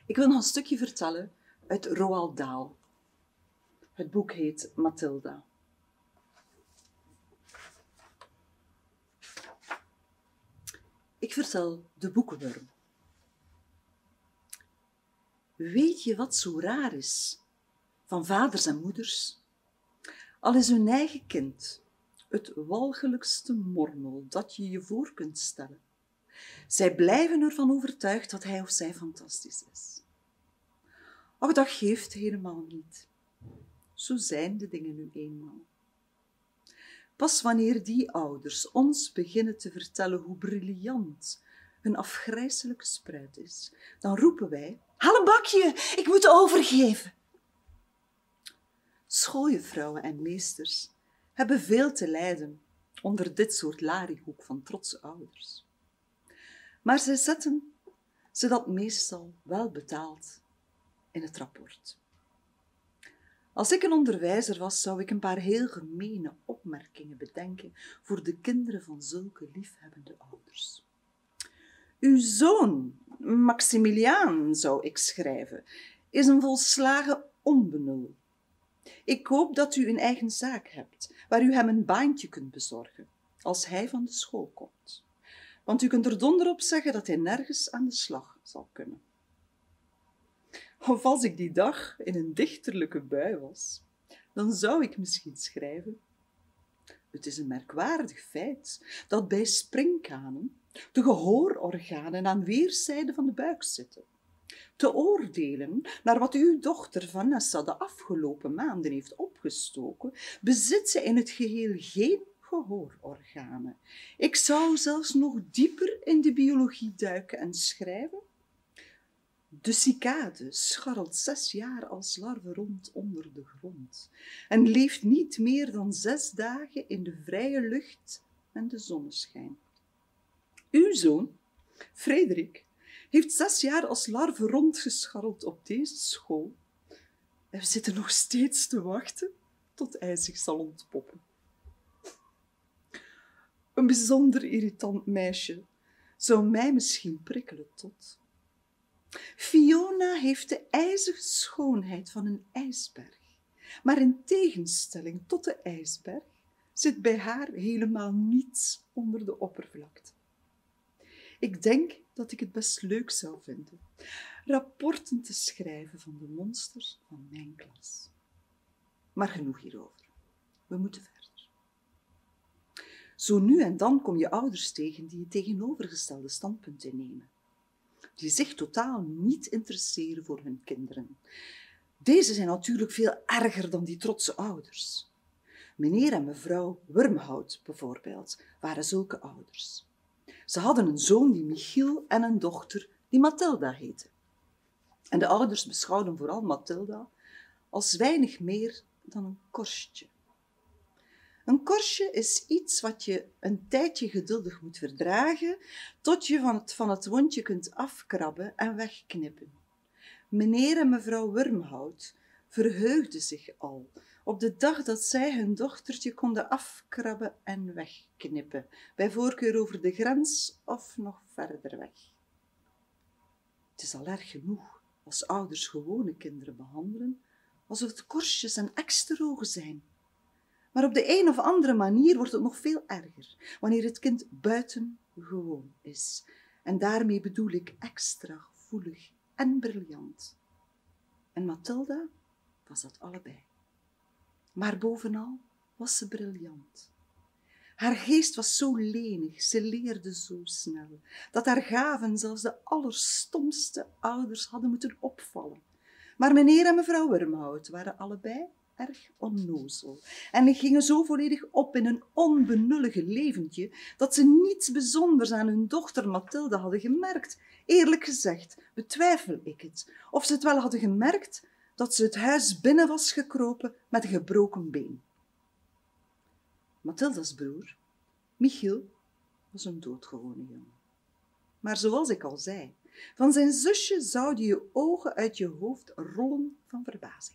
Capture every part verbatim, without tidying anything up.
Ik wil nog een stukje vertellen uit Roald Dahl. Het boek heet Mathilda. Ik vertel de boekenworm. Weet je wat zo raar is van vaders en moeders? Al is hun eigen kind het walgelijkste mormel dat je je voor kunt stellen. Zij blijven ervan overtuigd dat hij of zij fantastisch is. Och, dat geeft helemaal niet. Zo zijn de dingen nu eenmaal. Pas wanneer die ouders ons beginnen te vertellen hoe briljant hun afgrijselijke spruit is, dan roepen wij: haal een bakje, ik moet overgeven. Schooljuffrouwen en meesters hebben veel te lijden onder dit soort lariehoek van trotse ouders. Maar zij zetten ze dat meestal wel betaald in het rapport. Als ik een onderwijzer was, zou ik een paar heel gemene opmerkingen bedenken voor de kinderen van zulke liefhebbende ouders. Uw zoon, Maximiliaan, zou ik schrijven, is een volslagen onbenul. Ik hoop dat u een eigen zaak hebt, waar u hem een baantje kunt bezorgen, als hij van de school komt. Want u kunt er donder op zeggen dat hij nergens aan de slag zal kunnen. Of als ik die dag in een dichterlijke bui was, dan zou ik misschien schrijven: het is een merkwaardig feit dat bij springkanen de gehoororganen aan weerszijden van de buik zitten. Te oordelen naar wat uw dochter Vanessa de afgelopen maanden heeft opgestoken, bezit ze in het geheel geen gehoororganen. Ik zou zelfs nog dieper in de biologie duiken en schrijven: de cicade scharrelt zes jaar als larve rond onder de grond en leeft niet meer dan zes dagen in de vrije lucht en de zonneschijn. Uw zoon, Frederik, heeft zes jaar als larve rondgescharreld op deze school en we zitten nog steeds te wachten tot hij zich zal ontpoppen. Een bijzonder irritant meisje zou mij misschien prikkelen tot: Fiona heeft de ijzige schoonheid van een ijsberg, maar in tegenstelling tot de ijsberg zit bij haar helemaal niets onder de oppervlakte. Ik denk dat ik het best leuk zou vinden rapporten te schrijven van de monsters van mijn klas. Maar genoeg hierover. We moeten verder. Zo nu en dan kom je ouders tegen die het tegenovergestelde standpunt innemen, die zich totaal niet interesseren voor hun kinderen. Deze zijn natuurlijk veel erger dan die trotse ouders. Meneer en mevrouw Wormhout bijvoorbeeld waren zulke ouders. Ze hadden een zoon die Michiel en een dochter die Mathilda heette. En de ouders beschouwden vooral Mathilda als weinig meer dan een korstje. Een korstje is iets wat je een tijdje geduldig moet verdragen, tot je van het, van het wondje kunt afkrabben en wegknippen. Meneer en mevrouw Wormhout verheugden zich al op de dag dat zij hun dochtertje konden afkrabben en wegknippen, bij voorkeur over de grens of nog verder weg. Het is al erg genoeg als ouders gewone kinderen behandelen, alsof het korstjes en eksterogen zijn. Maar op de een of andere manier wordt het nog veel erger, wanneer het kind buitengewoon is. En daarmee bedoel ik extra gevoelig en briljant. En Mathilda was dat allebei. Maar bovenal was ze briljant. Haar geest was zo lenig, ze leerde zo snel, dat haar gaven zelfs de allerstomste ouders hadden moeten opvallen. Maar meneer en mevrouw Wormhout waren allebei erg onnozel en gingen zo volledig op in een onbenullige leventje dat ze niets bijzonders aan hun dochter Mathilde hadden gemerkt. Eerlijk gezegd betwijfel ik het, of ze het wel hadden gemerkt dat ze het huis binnen was gekropen met een gebroken been. Mathilda's broer, Michiel, was een doodgewone jongen. Maar zoals ik al zei, van zijn zusje zouden je ogen uit je hoofd rollen van verbazing.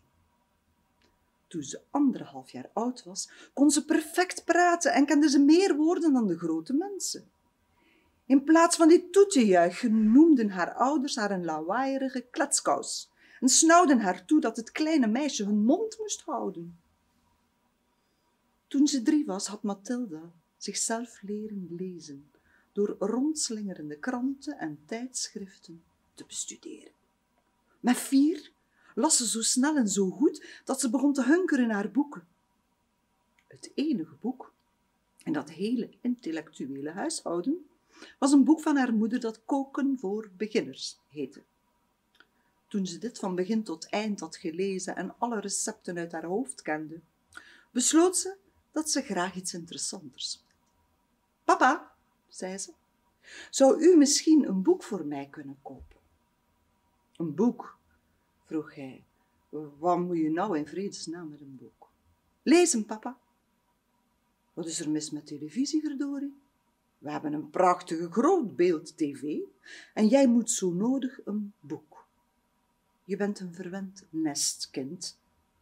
Toen ze anderhalf jaar oud was, kon ze perfect praten en kende ze meer woorden dan de grote mensen. In plaats van dit toe te juichen, noemden haar ouders haar een lawaaierige kletskous en snauwden haar toe dat het kleine meisje hun mond moest houden. Toen ze drie was, had Mathilda zichzelf leren lezen door rondslingerende kranten en tijdschriften te bestuderen. Met vier las ze zo snel en zo goed dat ze begon te hunkeren naar boeken. Het enige boek in dat hele intellectuele huishouden was een boek van haar moeder dat Koken voor beginners heette. Toen ze dit van begin tot eind had gelezen en alle recepten uit haar hoofd kende, besloot ze dat ze graag iets interessanters wilde. Papa, zei ze, zou u misschien een boek voor mij kunnen kopen? Een boek, vroeg hij. Wat moet je nou in vredesnaam met een boek? Lezen, papa. Wat is er mis met televisie, verdorie? We hebben een prachtige grootbeeld-tv en jij moet zo nodig een boek. Je bent een verwend nestkind.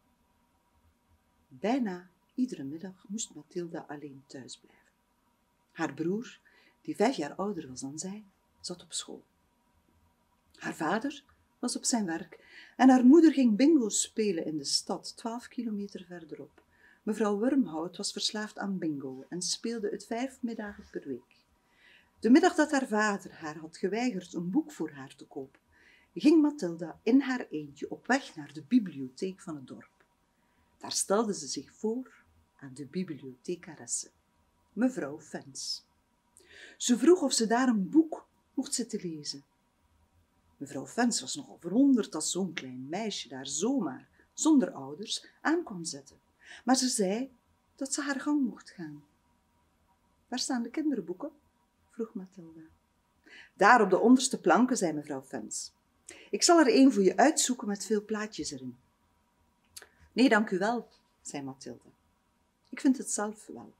Bijna iedere middag moest Mathilda alleen thuis blijven. Haar broer, die vijf jaar ouder was dan zij, zat op school. Haar vader was op zijn werk en haar moeder ging bingo spelen in de stad, twaalf kilometer verderop. Mevrouw Wormhout was verslaafd aan bingo en speelde het vijf middagen per week. De middag dat haar vader haar had geweigerd een boek voor haar te kopen, ging Mathilda in haar eentje op weg naar de bibliotheek van het dorp. Daar stelde ze zich voor aan de bibliothecaresse, mevrouw Vens. Ze vroeg of ze daar een boek mocht zitten lezen. Mevrouw Vens was nogal verwonderd dat zo'n klein meisje daar zomaar, zonder ouders, aan kwam zetten. Maar ze zei dat ze haar gang mocht gaan. Waar staan de kinderboeken? Vroeg Mathilda. Daar op de onderste planken, zei mevrouw Vens. Ik zal er een voor je uitzoeken met veel plaatjes erin. Nee, dank u wel, zei Mathilda. Ik vind het zelf wel.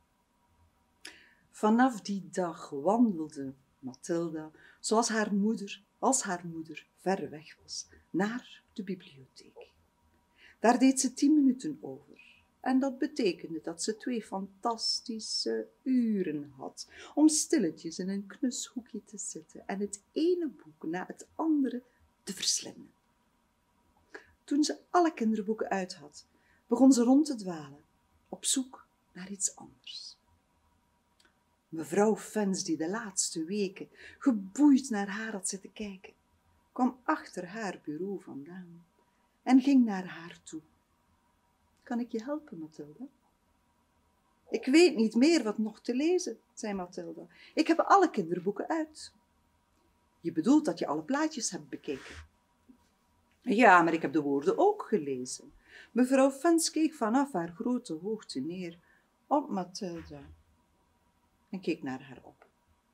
Vanaf die dag wandelde Mathilda, zoals haar moeder, als haar moeder ver weg was, naar de bibliotheek. Daar deed ze tien minuten over. En dat betekende dat ze twee fantastische uren had om stilletjes in een knus hoekje te zitten en het ene boek na het andere te verslinden. Toen ze alle kinderboeken uit had, begon ze rond te dwalen, op zoek naar iets anders. Mevrouw Vens, die de laatste weken geboeid naar haar had zitten kijken, kwam achter haar bureau vandaan en ging naar haar toe. Kan ik je helpen, Mathilda? Ik weet niet meer wat nog te lezen, zei Mathilda. Ik heb alle kinderboeken uit. Je bedoelt dat je alle plaatjes hebt bekeken? Ja, maar ik heb de woorden ook gelezen. Mevrouw Vens keek vanaf haar grote hoogte neer op Mathilda en keek naar haar op.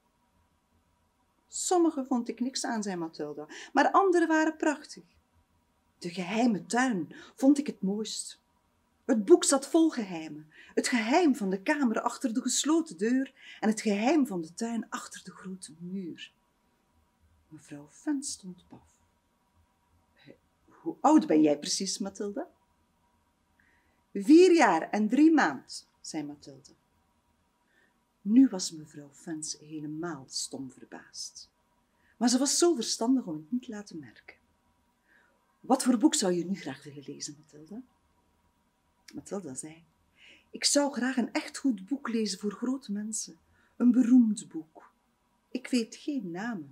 Sommige vond ik niks aan, zei Mathilda, maar andere waren prachtig. De geheime tuin vond ik het mooist. Het boek zat vol geheimen. Het geheim van de kamer achter de gesloten deur en het geheim van de tuin achter de grote muur. Mevrouw Vens stond paf. Hoe oud ben jij precies, Mathilda? Vier jaar en drie maand, zei Mathilda. Nu was mevrouw Vens helemaal stom verbaasd. Maar ze was zo verstandig om het niet te laten merken. Wat voor boek zou je nu graag willen lezen, Mathilda? Mathilda zei, ik zou graag een echt goed boek lezen voor grote mensen. Een beroemd boek. Ik weet geen namen.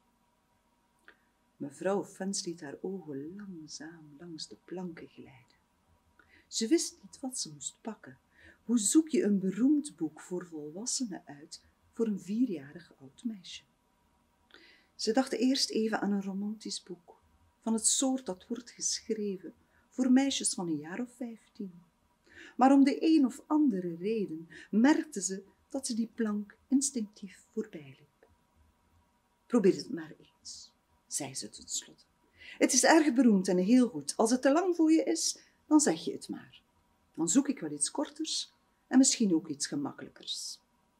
Mevrouw Vens liet haar ogen langzaam langs de planken glijden. Ze wist niet wat ze moest pakken. Hoe zoek je een beroemd boek voor volwassenen uit voor een vierjarig oud meisje? Ze dacht eerst even aan een romantisch boek, van het soort dat wordt geschreven voor meisjes van een jaar of vijftien. Maar om de een of andere reden merkte ze dat ze die plank instinctief voorbij liep. Probeer het maar eens, zei ze tenslotte. Het is erg beroemd en heel goed. Als het te lang voor je is, dan zeg je het maar. Dan zoek ik wel iets korters en misschien ook iets gemakkelijkers.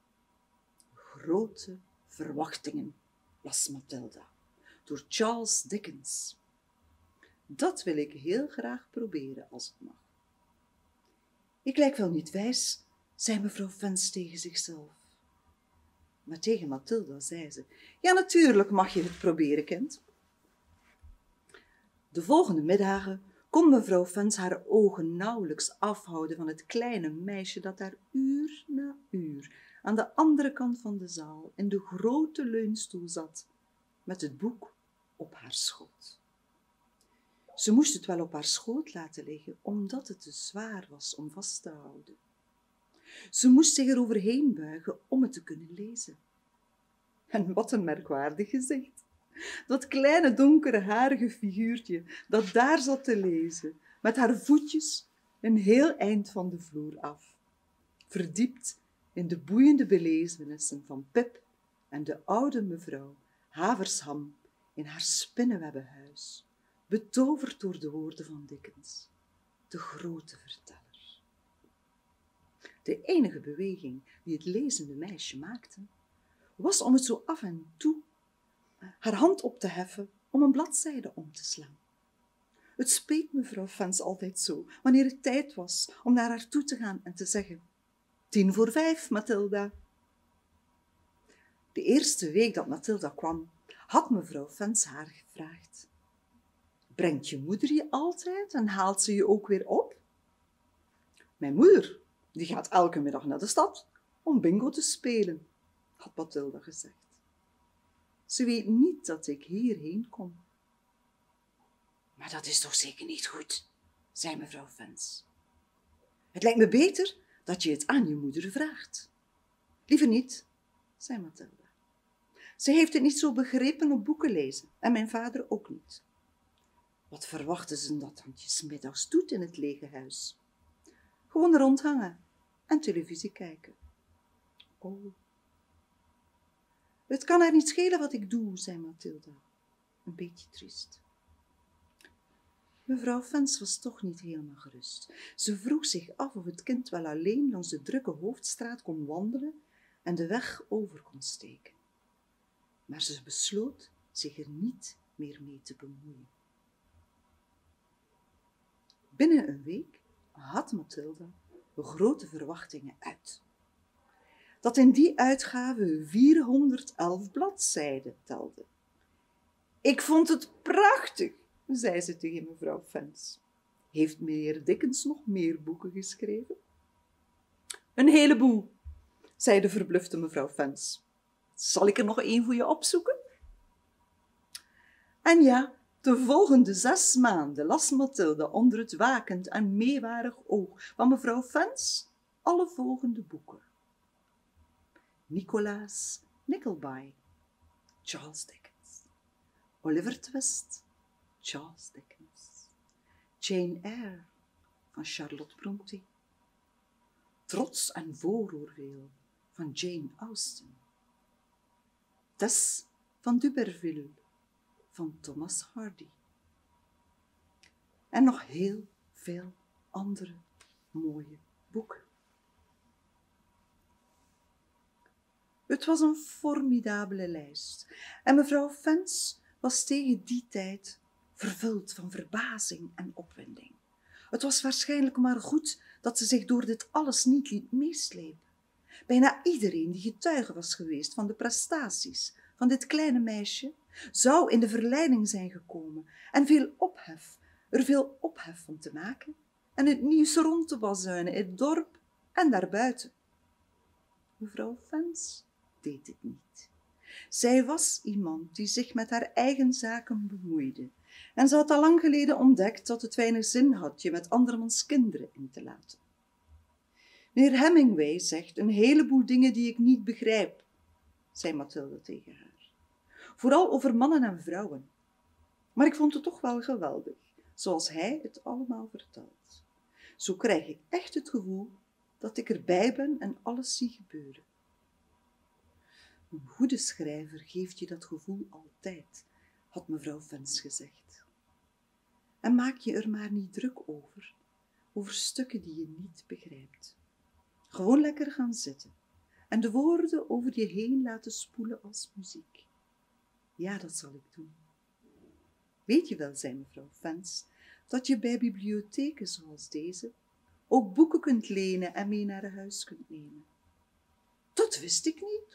Grote verwachtingen, las Mathilda, door Charles Dickens. Dat wil ik heel graag proberen als het mag. Ik lijk wel niet wijs, zei mevrouw Vens tegen zichzelf. Maar tegen Mathilda zei ze, ja, natuurlijk mag je het proberen, kind. De volgende middagen kon mevrouw Vens haar ogen nauwelijks afhouden van het kleine meisje dat daar uur na uur aan de andere kant van de zaal in de grote leunstoel zat, met het boek op haar schoot. Ze moest het wel op haar schoot laten liggen, omdat het te zwaar was om vast te houden. Ze moest zich eroverheen buigen om het te kunnen lezen. En wat een merkwaardig gezicht. Dat kleine donkere harige figuurtje dat daar zat te lezen, met haar voetjes een heel eind van de vloer af, verdiept in de boeiende belezenissen van Pip en de oude mevrouw Haversham in haar spinnenwebbenhuis, betoverd door de woorden van Dickens, de grote verteller. De enige beweging die het lezende meisje maakte, was om het zo af en toe haar hand op te heffen om een bladzijde om te slaan. Het speet mevrouw Vens altijd zo, wanneer het tijd was om naar haar toe te gaan en te zeggen, tien voor vijf, Mathilda. De eerste week dat Mathilda kwam, had mevrouw Vens haar gevraagd, brengt je moeder je altijd en haalt ze je ook weer op? Mijn moeder, die gaat elke middag naar de stad om bingo te spelen, had Mathilda gezegd. Ze weet niet dat ik hierheen kom. Maar dat is toch zeker niet goed, zei mevrouw Vens. Het lijkt me beter dat je het aan je moeder vraagt. Liever niet, zei Mathilda. Ze heeft het niet zo begrepen op boeken lezen en mijn vader ook niet. Wat verwachten ze dat dan 's middags doet in het lege huis? Gewoon rondhangen en televisie kijken. Oh. Het kan haar niet schelen wat ik doe, zei Mathilda, een beetje triest. Mevrouw Vens was toch niet helemaal gerust. Ze vroeg zich af of het kind wel alleen langs de drukke hoofdstraat kon wandelen en de weg over kon steken. Maar ze besloot zich er niet meer mee te bemoeien. Binnen een week had Mathilda grote verwachtingen uit. Dat in die uitgave vierhonderdelf bladzijden telde. Ik vond het prachtig, zei ze tegen mevrouw Vens. Heeft meneer Dickens nog meer boeken geschreven? Een heleboel, zei de verblufte mevrouw Vens. Zal ik er nog één voor je opzoeken? En ja, de volgende zes maanden las Mathilda onder het wakend en meewarig oog van mevrouw Vens alle volgende boeken. Nicolaas Nickleby, Charles Dickens. Oliver Twist, Charles Dickens. Jane Eyre van Charlotte Brontë. Trots en vooroordeel van Jane Austen. Tess van Duberville van Thomas Hardy. En nog heel veel andere mooie boeken. Het was een formidabele lijst en mevrouw Vens was tegen die tijd vervuld van verbazing en opwinding. Het was waarschijnlijk maar goed dat ze zich door dit alles niet liet meeslepen. Bijna iedereen die getuige was geweest van de prestaties van dit kleine meisje, zou in de verleiding zijn gekomen en veel ophef, er veel ophef van te maken en het nieuws rond te bazuinen in het dorp en daarbuiten. Mevrouw Vens deed dit niet. Zij was iemand die zich met haar eigen zaken bemoeide en ze had al lang geleden ontdekt dat het weinig zin had je met andermans kinderen in te laten. Meneer Hemingway zegt een heleboel dingen die ik niet begrijp, zei Mathilda tegen haar. Vooral over mannen en vrouwen. Maar ik vond het toch wel geweldig, zoals hij het allemaal vertelt. Zo krijg ik echt het gevoel dat ik erbij ben en alles zie gebeuren. Een goede schrijver geeft je dat gevoel altijd, had mevrouw Vens gezegd. En maak je er maar niet druk over, over stukken die je niet begrijpt. Gewoon lekker gaan zitten en de woorden over je heen laten spoelen als muziek. Ja, dat zal ik doen. Weet je wel, zei mevrouw Vens, dat je bij bibliotheken zoals deze ook boeken kunt lenen en mee naar huis kunt nemen? Dat wist ik niet,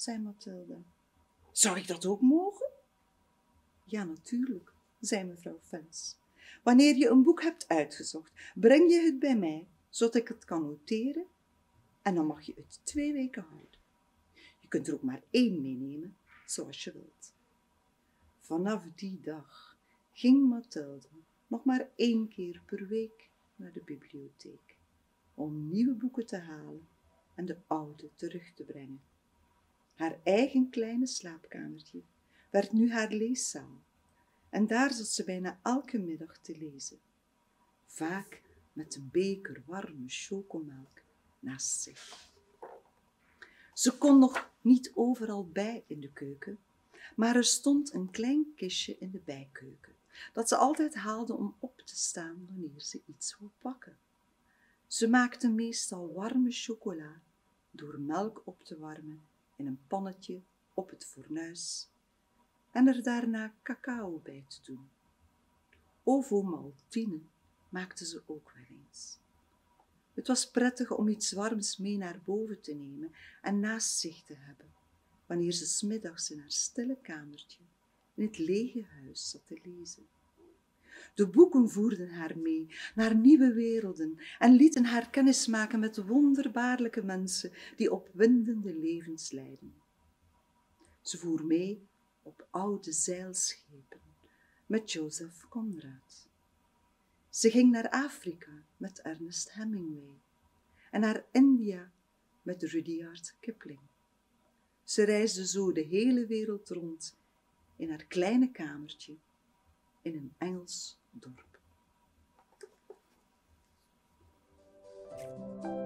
zei Mathilde. Zou ik dat ook mogen? Ja, natuurlijk, zei mevrouw Vens. Wanneer je een boek hebt uitgezocht, breng je het bij mij, zodat ik het kan noteren, en dan mag je het twee weken houden. Je kunt er ook maar één meenemen, zoals je wilt. Vanaf die dag ging Mathilde nog maar één keer per week naar de bibliotheek, om nieuwe boeken te halen en de oude terug te brengen. Haar eigen kleine slaapkamertje werd nu haar leeszaal, en daar zat ze bijna elke middag te lezen, vaak met een beker warme chocomelk naast zich. Ze kon nog niet overal bij in de keuken, maar er stond een klein kistje in de bijkeuken, dat ze altijd haalde om op te staan wanneer ze iets wou bakken. Ze maakte meestal warme chocola door melk op te warmen in een pannetje op het fornuis en er daarna cacao bij te doen. Ovomaltine maakte ze ook wel eens. Het was prettig om iets warms mee naar boven te nemen en naast zich te hebben, wanneer ze 's middags in haar stille kamertje in het lege huis zat te lezen. De boeken voerden haar mee naar nieuwe werelden en lieten haar kennismaken met wonderbaarlijke mensen die opwindende levens leidden. Ze voer mee op oude zeilschepen met Joseph Conrad. Ze ging naar Afrika met Ernest Hemingway en naar India met Rudyard Kipling. Ze reisde zo de hele wereld rond in haar kleine kamertje in een Engels dorp.